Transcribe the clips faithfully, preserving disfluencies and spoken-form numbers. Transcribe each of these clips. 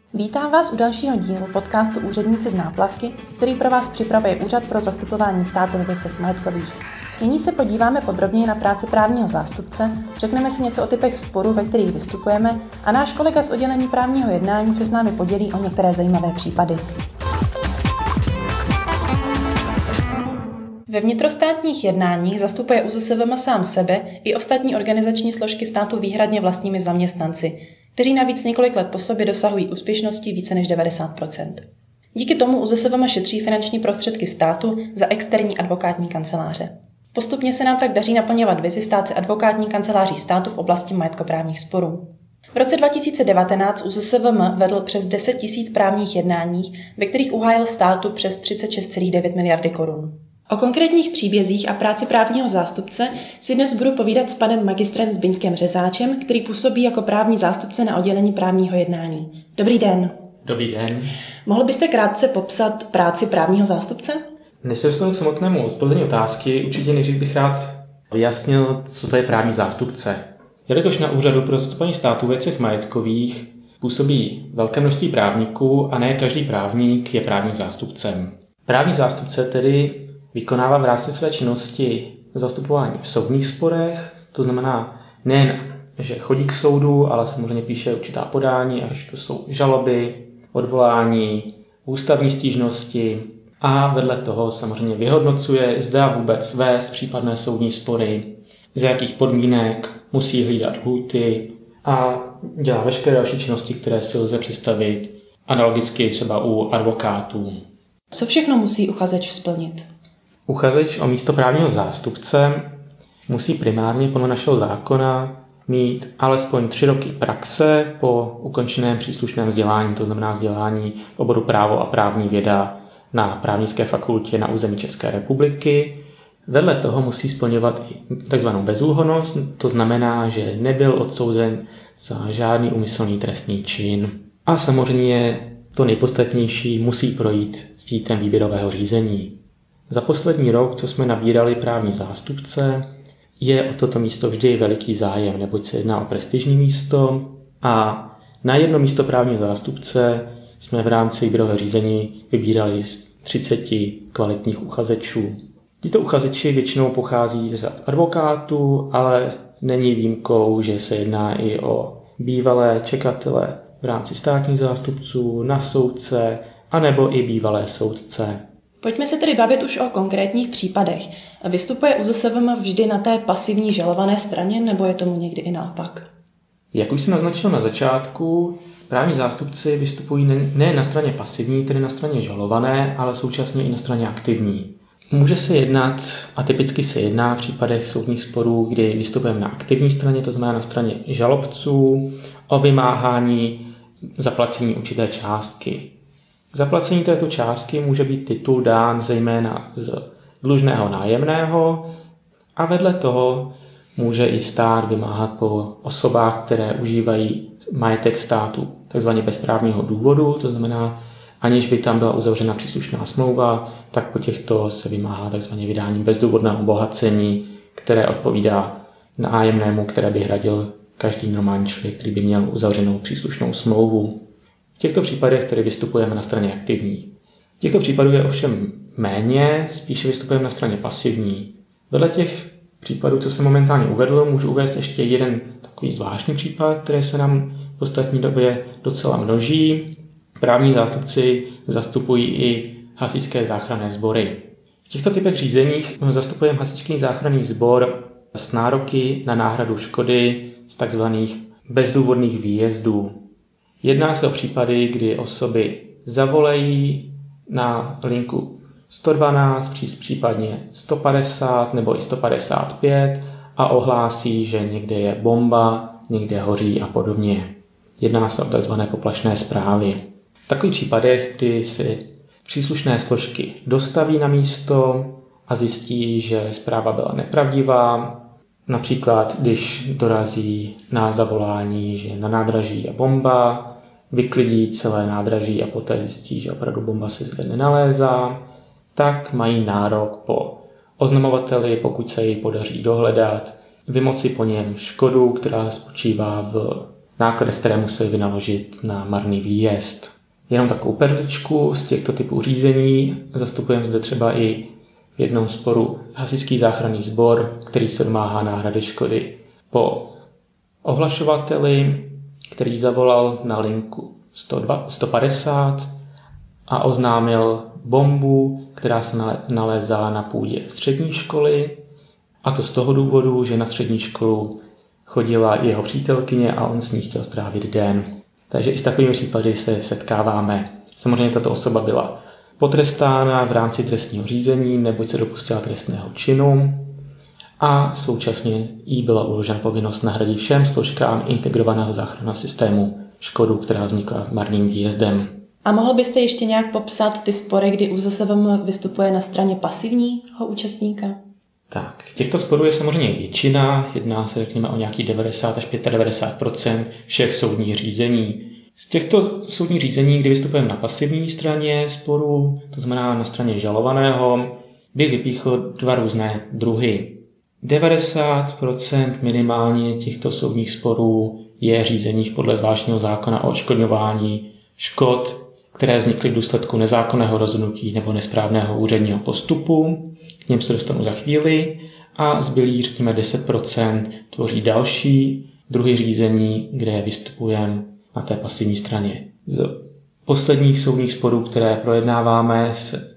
Vítám vás u dalšího dílu podcastu Úředníci z náplavky, který pro vás připravuje Úřad pro zastupování státu ve věcech majetkových. Nyní se podíváme podrobněji na práci právního zástupce, řekneme si něco o typech sporů, ve kterých vystupujeme, a náš kolega z oddělení právního jednání se s námi podělí o některé zajímavé případy. Ve vnitrostátních jednáních zastupuje ÚZSVM sám sebe i ostatní organizační složky státu výhradně vlastními zaměstnanci, kteří navíc několik let po sobě dosahují úspěšnosti více než devadesát procent. Díky tomu ÚZSVM šetří finanční prostředky státu za externí advokátní kanceláře. Postupně se nám tak daří naplňovat vizi stát se advokátní kanceláří státu v oblasti majetkoprávních sporů. V roce dva tisíce devatenáct ÚZSVM vedl přes deset tisíc právních jednání, ve kterých uhájil státu přes třicet šest celá devět miliardy korun. O konkrétních příbězích a práci právního zástupce si dnes budu povídat s panem magistrem Zbyňkem Řezáčem, který působí jako právní zástupce na oddělení právního jednání. Dobrý den. Dobrý den. Mohl byste krátce popsat práci právního zástupce? Než se dostanu k samotnému zodpovězení otázky, určitě nejdřív bych rád vyjasnil, co to je právní zástupce. Jelikož na Úřadu pro zastupování státu v věcech majetkových působí velké množství právníků a ne každý právník je právním zástupcem. Právní zástupce tedy vykonává v rámci své činnosti zastupování v soudních sporech, to znamená nejen, že chodí k soudu, ale samozřejmě píše určitá podání, až to jsou žaloby, odvolání, ústavní stížnosti a vedle toho samozřejmě vyhodnocuje, zda vůbec vést případné soudní spory, z jakých podmínek musí hlídat lhůty a dělá veškeré další činnosti, které si lze představit analogicky třeba u advokátů. Co všechno musí uchazeč splnit? Uchazeč o místo právního zástupce musí primárně podle našeho zákona mít alespoň tři roky praxe po ukončeném příslušném vzdělání, to znamená vzdělání v oboru právo a právní věda na právnické fakultě na území České republiky. Vedle toho musí splňovat i takzvanou bezúhonnost, to znamená, že nebyl odsouzen za žádný úmyslný trestný čin. A samozřejmě to nejpodstatnější, musí projít sítem výběrového řízení. Za poslední rok, co jsme nabírali právní zástupce, je o toto místo vždy veliký zájem, neboť se jedná o prestižní místo a na jedno místo právního zástupce jsme v rámci výběrového řízení vybírali z třiceti kvalitních uchazečů. Tito uchazeči většinou pochází z řad advokátů, ale není výjimkou, že se jedná i o bývalé čekatele v rámci státních zástupců, na soudce, anebo i bývalé soudce. Pojďme se tedy bavit už o konkrétních případech. Vystupuje ÚZSVM vždy na té pasivní žalované straně, nebo je tomu někdy i naopak? Jak už jsem naznačil na začátku, právní zástupci vystupují ne na straně pasivní, tedy na straně žalované, ale současně i na straně aktivní. Může se jednat, a typicky se jedná v případech soudních sporů, kdy vystupujeme na aktivní straně, to znamená na straně žalobců, o vymáhání zaplacení určité částky. K zaplacení této částky může být titul dán zejména z dlužného nájemného a vedle toho může i stát vymáhat po osobách, které užívají majetek státu takzvaně bez právního důvodu, to znamená, aniž by tam byla uzavřena příslušná smlouva, tak po těchto se vymáhá takzvaně vydání bezdůvodného obohacení, které odpovídá nájemnému, které by hradil každý normální člověk, který by měl uzavřenou příslušnou smlouvu. V těchto případech tedy vystupujeme na straně aktivní. V těchto případů je ovšem méně, spíše vystupujeme na straně pasivní. Vedle těch případů, co jsem momentálně uvedl, můžu uvést ještě jeden takový zvláštní případ, který se nám v ostatní době docela množí. Právní zástupci zastupují i hasičské záchranné sbory. V těchto typech řízeních zastupujeme hasičský záchranný sbor s nároky na náhradu škody z tzv. Bezdůvodných výjezdů. Jedná se o případy, kdy osoby zavolají na linku sto dvanáct, případně sto padesát nebo i sto padesát pět a ohlásí, že někde je bomba, někde hoří a podobně. Jedná se o tzv. Poplašné zprávy. V takových případech, kdy si příslušné složky dostaví na místo a zjistí, že zpráva byla nepravdivá, například když dorazí na zavolání, že na nádraží je bomba, vyklidí celé nádraží a poté zjistí, že opravdu bomba se zde nenalézá, tak mají nárok po oznamovateli, pokud se jej podaří dohledat, vymoci po něm škodu, která spočívá v nákladech, které museli vynaložit na marný výjezd. Jenom takovou perličku z těchto typů řízení zastupujeme zde třeba i v jednom sporu hasičský záchranný sbor, který se domáhá náhrady škody po ohlašovateli, který zavolal na linku sto padesát a oznámil bombu, která se nalézá na půdě střední školy, a to z toho důvodu, že na střední školu chodila jeho přítelkyně a on s ní chtěl strávit den. Takže i s takovými případy se setkáváme. Samozřejmě tato osoba byla potrestána v rámci trestního řízení, neboť se dopustila trestného činu a současně jí byla uložena povinnost nahradit všem složkám integrovaného záchranného systému škodu, která vznikla marným výjezdem. A mohl byste ještě nějak popsat ty spory, kdy ÚZSVM vystupuje na straně pasivního účastníka? Tak, těchto sporů je samozřejmě většina, jedná se řekněme o nějakých devadesát až devadesát pět procent všech soudních řízení. Z těchto soudních řízení, kdy vystupujeme na pasivní straně sporu, to znamená na straně žalovaného, bych vypíchl dva různé druhy. devadesát procent minimálně těchto soudních sporů je řízení podle zvláštního zákona o odškodňování škod, které vznikly v důsledku nezákonného rozhodnutí nebo nesprávného úředního postupu. K něm se dostanu za chvíli. A zbylých, řekněme, deset procent tvoří další druhy řízení, kde vystupujeme na té pasivní straně. Z posledních soudních sporů, které projednáváme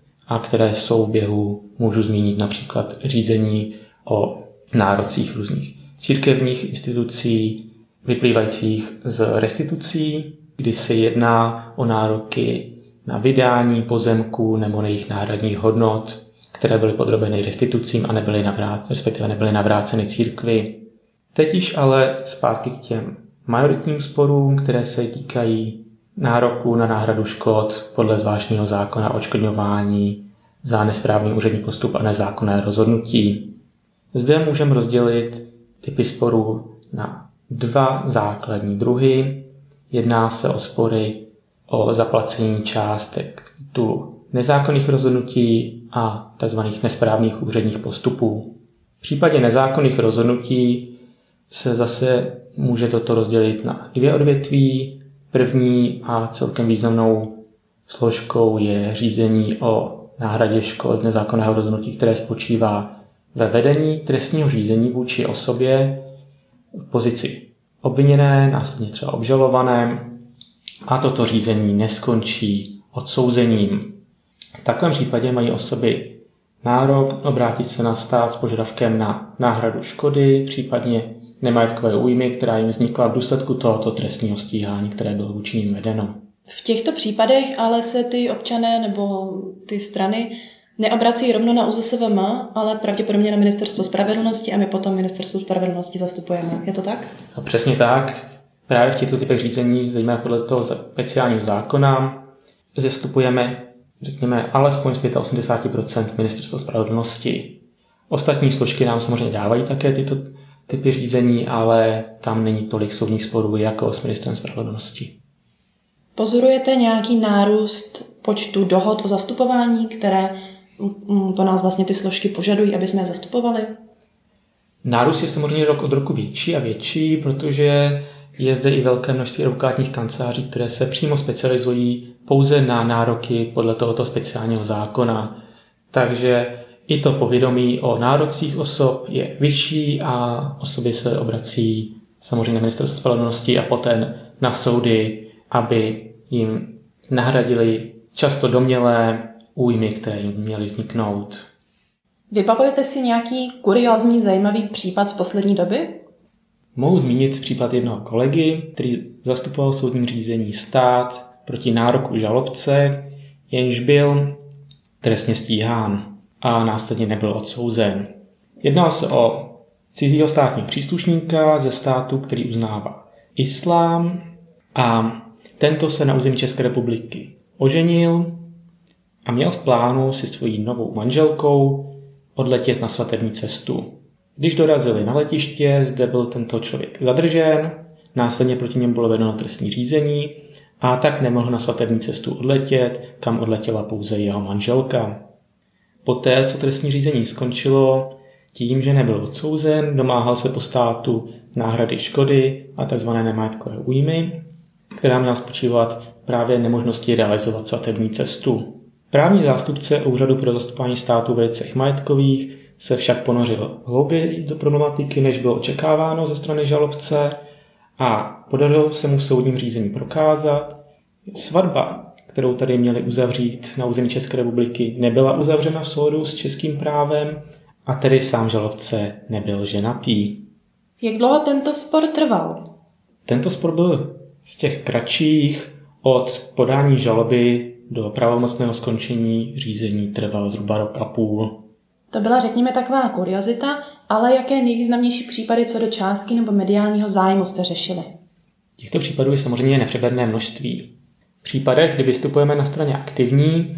a které jsou v běhu, můžu zmínit například řízení o nárocích různých církevních institucí, vyplývajících z restitucí, kdy se jedná o nároky na vydání pozemků nebo na jejich náhradních hodnot, které byly podrobeny restitucím a nebyly navráceny, respektive nebyly navráceny církvi. Teď již ale zpátky k těm majoritním sporům, které se týkají nároku na náhradu škod podle zvláštního zákona o odškodňování za nesprávný úřední postup a nezákonné rozhodnutí. Zde můžeme rozdělit typy sporů na dva základní druhy. Jedná se o spory o zaplacení částek tu nezákonných rozhodnutí a tzv. Nesprávných úředních postupů. V případě nezákonných rozhodnutí se zase může toto rozdělit na dvě odvětví. První a celkem významnou složkou je řízení o náhradě škod z nezákonného rozhodnutí, které spočívá ve vedení trestního řízení vůči osobě v pozici obviněné, následně třeba obžalované, a toto řízení neskončí odsouzením. V takovém případě mají osoby nárok obrátit se na stát s požadavkem na náhradu škody, případně nemajetkové újmy, která jim vznikla v důsledku tohoto trestního stíhání, které bylo vůči nim vedeno. V těchto případech ale se ty občané nebo ty strany neobrací rovno na ÚZSVM, ale pravděpodobně na Ministerstvo spravedlnosti a my potom Ministerstvo spravedlnosti zastupujeme. Je to tak? A přesně tak. Právě v těchto typech řízení, zejména podle toho speciálního zákona, zastupujeme, řekněme, alespoň z osmdesát pět procent Ministerstva spravedlnosti. Ostatní složky nám samozřejmě dávají také tyto typy řízení, ale tam není tolik soudních sporů jako s Ministerstvem spravedlnosti. Pozorujete nějaký nárůst počtu dohod o zastupování, které po nás vlastně ty složky požadují, aby jsme je zastupovali? Nárůst je samozřejmě rok od roku větší a větší, protože je zde i velké množství advokátních kanceláří, které se přímo specializují pouze na nároky podle tohoto speciálního zákona. Takže i to povědomí o nárocích osob je vyšší a osoby se obrací samozřejmě na Ministerstvo spravedlnosti a poté na soudy, aby jim nahradili často domnělé újmy, které jim měly vzniknout. Vybavujete si nějaký kuriózní zajímavý případ z poslední doby? Mohu zmínit případ jednoho kolegy, který zastupoval v soudním řízení stát proti nároku žalobce, jenž byl trestně stíhán a následně nebyl odsouzen. Jednalo se o cizího státního příslušníka ze státu, který uznává islám, a tento se na území České republiky oženil a měl v plánu si svojí novou manželkou odletět na svatební cestu. Když dorazili na letiště, zde byl tento člověk zadržen, následně proti němu bylo vedeno trestní řízení a tak nemohl na svatební cestu odletět, kam odletěla pouze jeho manželka. Poté, co trestní řízení skončilo, tím, že nebyl odsouzen, domáhal se po státu náhrady škody a tzv. Nemajetkové újmy, která měla spočívat právě nemožnosti realizovat svatební cestu. Právní zástupce Úřadu pro zastupování státu ve věcech majetkových se však ponořil hlouběji do problematiky, než bylo očekáváno ze strany žalobce, a podařilo se mu v soudním řízení prokázat, že svatba, kterou tady měli uzavřít na území České republiky, nebyla uzavřena v souladu s českým právem, a tedy sám žalobce nebyl ženatý. Jak dlouho tento spor trval? Tento spor byl z těch kratších. Od podání žaloby do pravomocného skončení řízení trvalo zhruba rok a půl. To byla, řekněme, taková kuriozita, ale jaké nejvýznamnější případy co do částky nebo mediálního zájmu jste řešili? Těchto případů je samozřejmě nepřeberné množství. V případech, kdy vystupujeme na straně aktivní,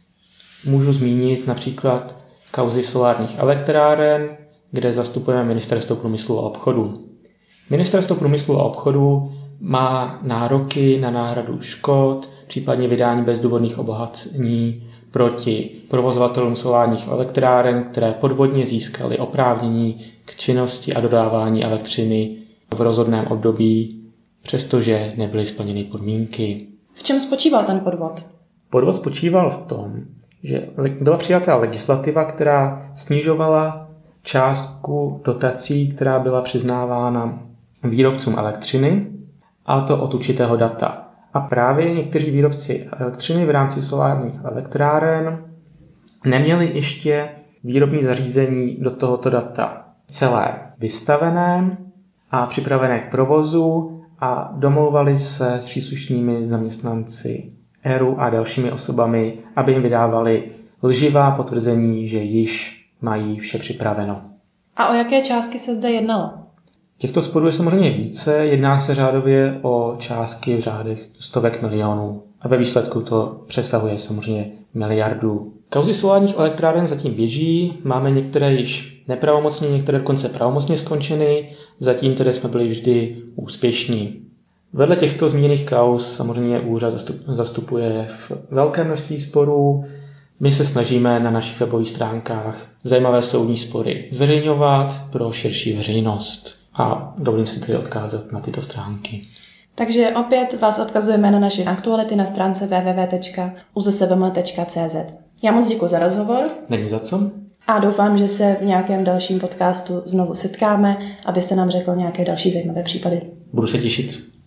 můžu zmínit například kauzy solárních elektráren, kde zastupujeme Ministerstvo průmyslu a obchodu. Ministerstvo průmyslu a obchodu má nároky na náhradu škod, případně vydání bezdůvodných obohacení proti provozovatelům solárních elektráren, které podvodně získaly oprávnění k činnosti a dodávání elektřiny v rozhodném období, přestože nebyly splněny podmínky. V čem spočíval ten podvod? Podvod spočíval v tom, že byla přijatá legislativa, která snižovala částku dotací, která byla přiznávána výrobcům elektřiny, a to od určitého data. A právě někteří výrobci elektřiny v rámci solárních elektráren neměli ještě výrobní zařízení do tohoto data celé vystavené a připravené k provozu a domlouvali se s příslušnými zaměstnanci ERÚ a dalšími osobami, aby jim vydávali lživá potvrzení, že již mají vše připraveno. A o jaké částky se zde jednalo? Těchto sporů je samozřejmě více, jedná se řádově o částky v řádech stovek milionů a ve výsledku to přesahuje samozřejmě miliardu. Kauzy solárních elektráren zatím běží, máme některé již nepravomocně, některé dokonce pravomocně skončeny, zatím tedy jsme byli vždy úspěšní. Vedle těchto zmíněných kauz samozřejmě úřad zastupuje v velké množství sporů. My se snažíme na našich webových stránkách zajímavé soudní spory zveřejňovat pro širší veřejnost a dovolím si tedy odkázat na tyto stránky. Takže opět vás odkazujeme na naše aktuality na stránce w w w tečka u z s v m tečka c z. Já moc děkuji za rozhovor. Není za co. A doufám, že se v nějakém dalším podcastu znovu setkáme, abyste nám řekl nějaké další zajímavé případy. Budu se těšit.